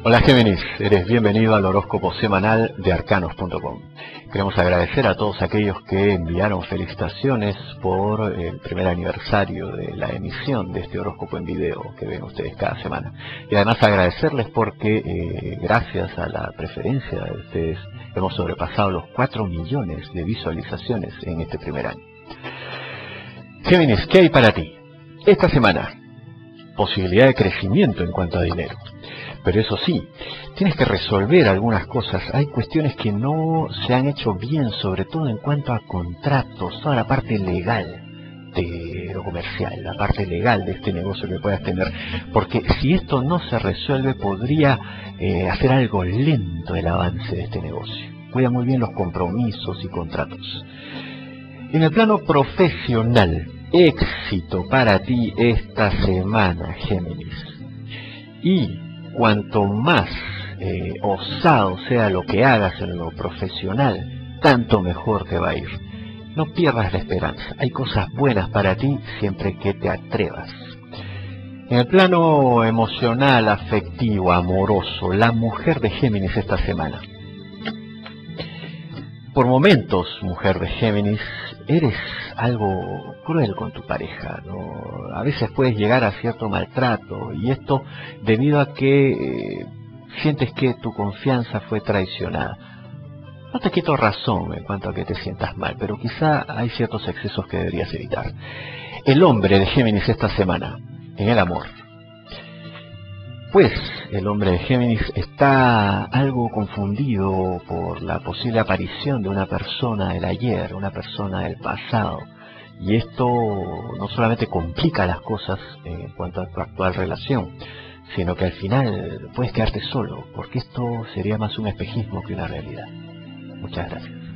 Hola Géminis, eres bienvenido al horóscopo semanal de arcanos.com. Queremos agradecer a todos aquellos que enviaron felicitaciones por el primer aniversario de la emisión de este horóscopo en video que ven ustedes cada semana. Y además agradecerles porque gracias a la preferencia de ustedes hemos sobrepasado los 4 millones de visualizaciones en este primer año. Géminis, ¿qué hay para ti? Esta semana, posibilidad de crecimiento en cuanto a dinero. Pero eso sí, tienes que resolver algunas cosas. Hay cuestiones que no se han hecho bien, sobre todo en cuanto a contratos, toda la parte legal de lo comercial, la parte legal de este negocio que puedas tener. Porque si esto no se resuelve, podría hacer algo lento el avance de este negocio. Cuida muy bien los compromisos y contratos. En el plano profesional, éxito para ti esta semana, Géminis. Y cuanto más osado sea lo que hagas en lo profesional, tanto mejor te va a ir. No pierdas la esperanza. Hay cosas buenas para ti siempre que te atrevas. En el plano emocional, afectivo, amoroso, la mujer de Géminis esta semana. Por momentos, mujer de Géminis, eres algo cruel con tu pareja, ¿no? A veces puedes llegar a cierto maltrato, y esto debido a que sientes que tu confianza fue traicionada. No te quito razón en cuanto a que te sientas mal, pero quizá hay ciertos excesos que deberías evitar. El hombre de Géminis esta semana, en el amor. Pues el hombre de Géminis está algo confundido por la posible aparición de una persona del ayer, una persona del pasado. Y esto no solamente complica las cosas en cuanto a tu actual relación, sino que al final puedes quedarte solo, porque esto sería más un espejismo que una realidad. Muchas gracias.